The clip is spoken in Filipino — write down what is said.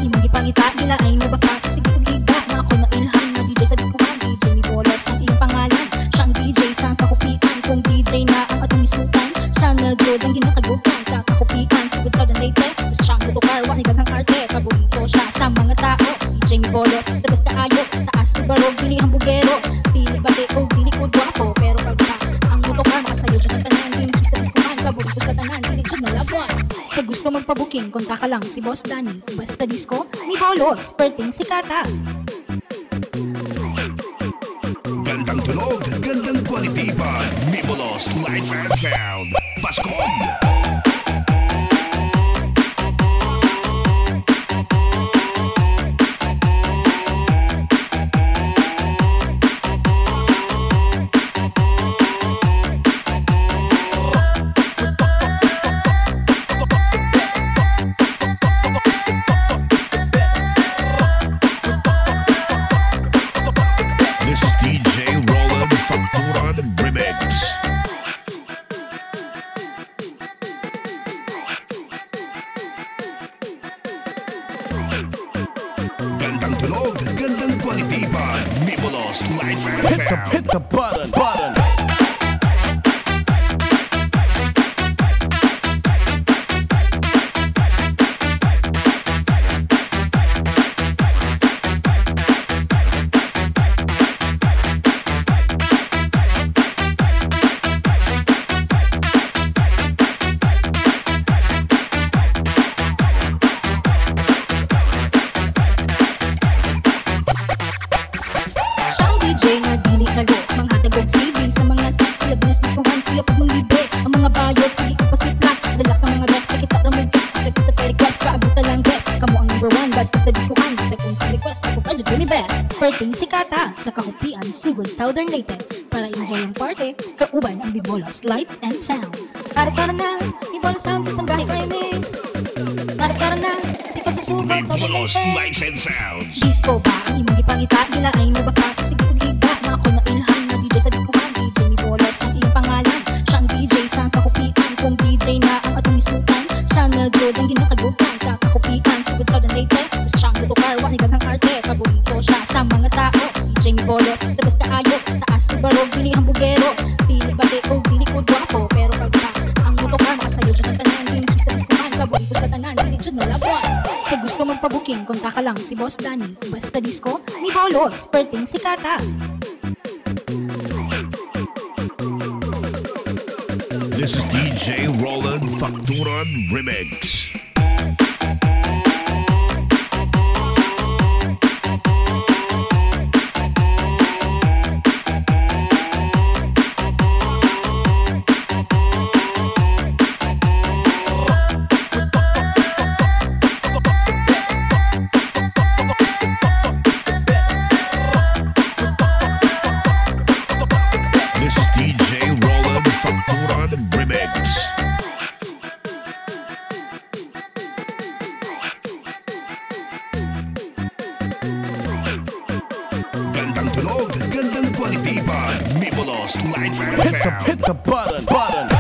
imong gipangita nila ay nabakas sa sige liga na ako na ilhan na DJ sa diskuhan. DJ Mibulos ang iyong pangalan, siyang DJ sa kakupian. Kung DJ na ang atong isukan, siya na jod ang ginakagutan sa kakupian. Sugod sa danayte, siyang motocar, wani gaghang arte. Paborito siya sa mga tao, DJ Mibulos, the best kaayo. Taas o barog, dili hambugero, pili bati o dili ko dwapo. Pero pag siya ang motocar, makasayo dyan ang tanan. Dili sa diskuhan, paborito sa tanan, dili dyan na labuan. Sa gusto magpabuking, konta ka lang si Boss Danny. Basta disco, Mibulos, perting sikata. Gandang tunog, gandang quality pa. Mibulos, lights and sound. Paskog! This is DJ Roland from Roland Remix. Gandang tunog, gandang quality pa. Mibulos, lights and sound. Hit the button. Siyang DJ nga dili kago, manghatagog CD sa mga sex, sila binasdiskuhan, sila pag manglibre. Ang mga bayot, sige upasipla, relax ang mga bex, sa kita ramig text, sa pa-request, paabot lang guest. Kamu ang number one, basta sa diskuhan, sa kung sa request, ako pa dyan really best. Perting sikata, sa kahupian, sugod, Southern Leyte, para enjoy ang party, kauban ang Mibulos, lights and sounds. Tara na, Mibulos sound system gahi kayo ni. Tara na, sikat sa sugod, Southern Mibulos, Leyte. lights and sounds. Disco ba, ang imong gipangita nila ay nabakas sa sige liga na ako na ilhan na DJ sa diskuhan. DJ Mibulos ang iyong pangalan, siyang DJ sa kakupian. Kung DJ na ang atong isukan, siya na jod ang ginakagutan sa kakupian. Sugod sa danayte, siyang motocar, wani gaghang arte. Paborito siya sa mga tao, DJ Mibulos, the best kaayo. Taas o barog, dili hambugero, pili bati o dili ko dwapo. Pero pag siya ang motocar, makasayo dyan ang tanan. Dili sa diskuhan, paborito sa tanan, dili dyan na labuan. Sa gusto magpabuking, konta ka lang si Boss Danny. Basta disco, Mibulos, perting sikata. This is DJ Roland Facturan Remix. This is DJ Roland Facturan Remix. Gandang tunog, gandang quality pa. Mibulos, lights and sound. Hit the button.